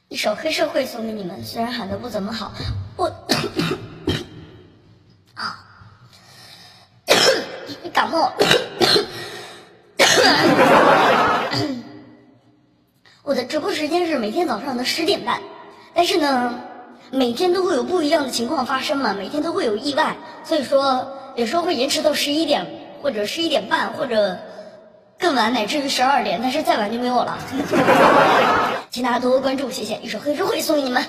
一首《黑社会》送给你们，虽然喊得不怎么好，我感冒。我的直播时间是每天早上的10点半，但是呢，每天都会有不一样的情况发生嘛，每天都会有意外，所以说有时候会延迟到11点或者11点半或者更晚，乃至于12点，但是再晚就没有了。请大家多多关注，谢谢。一首《黑社会》送给你们。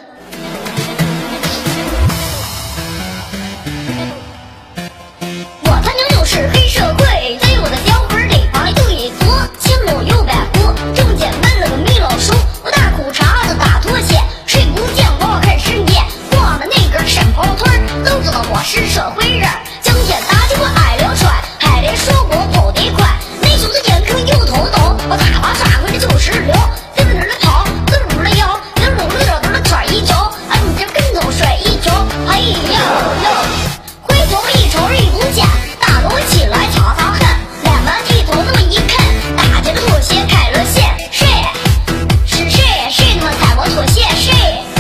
我他娘就是黑社会，在我的脚本里排队坐，前路有百户，中间闷了个米老鼠，我大裤衩子大拖鞋，谁不见我看深夜，挂了那根山跑腿都知道我是社会人。江天大地我爱了帅，还得说我跑得快，那兄弟眼坑有头刀，我大把杀回来就是溜，在那儿跑，在那儿摇，在那儿转一跤，俺这跟头摔一跤，哎呀呀！回头一瞅人不见，大楼起来擦擦汗，连忙低头那么一看，大姐的拖鞋开了线，谁是谁？谁他妈踩我拖鞋？谁？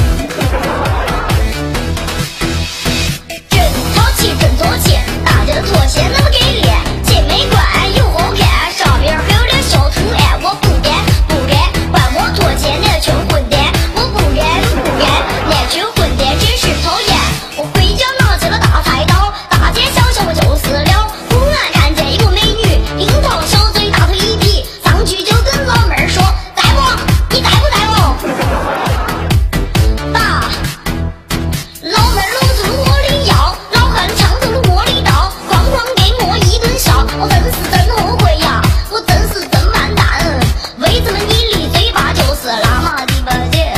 真淘气，真做气，大姐的拖鞋那么给力，既美观又好看，上边还有点小图案，我不给，换我拖鞋那群混蛋，我不给，那群混蛋真是讨厌。我回家拿起了大菜刀，大街小巷我就死了，忽然看见一个美女，樱桃小嘴大腿一劈，上去就跟老妹儿说，带不？你带不带我？爸，老妹儿搂住了我的腰，老汉抢走了我的刀，哐哐给我一顿笑，我真是真后悔呀，我真是真完蛋，为什么你离嘴巴就是喇嘛的吧姐？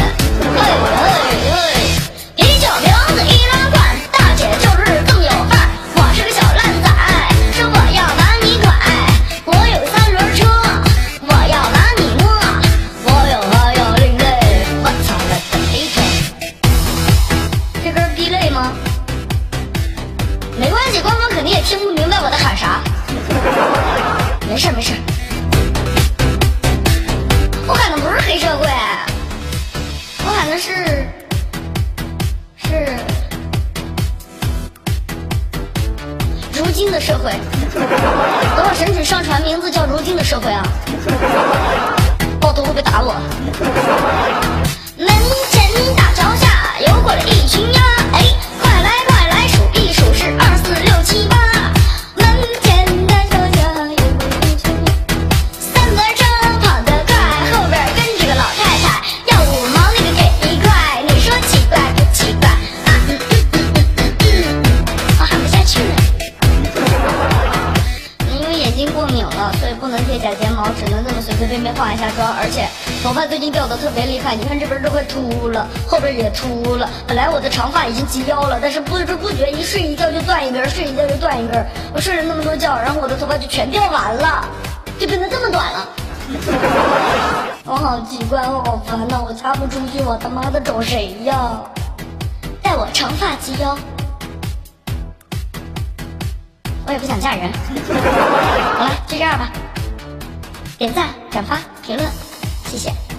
啤酒瓶子一拉罐，大姐就是更有范儿，我是个小烂仔，说我要把你拐，我有3轮车，我要把你摸，我有另类，我操了个黑车。这歌逼累吗？没关系，官方肯定也听不明白我在喊啥。没事没事，我喊的不是黑社会，我喊的是如今的社会。等会审讯上传名字叫如今的社会啊，爆头会不会打我？门前大桥下游过来一群鸭，哎，快来数一数是2、4、6、7、8。门前大桥下游过来一群鸭，三轮车跑得快，后边跟着个老太太，要5毛那个给1块，你说奇怪不奇怪？我喊不下去了。因为眼睛过敏了，所以不能贴假睫毛，只能这么随随便便化一下妆，而且头发最近掉的特别厉害，你看这边都快秃了，后边也秃了。本来我的长发已经及腰了，但是不知不觉一睡一觉就断一根，睡一觉就断一根，我睡了那么多觉，然后我的头发就全掉完了，就变得这么短了。我好奇怪，我好烦恼，我嫁不出去，我他妈的找谁呀？待我长发及腰。我也不想嫁人。好了，就这样吧。点赞、转发、评论，谢谢。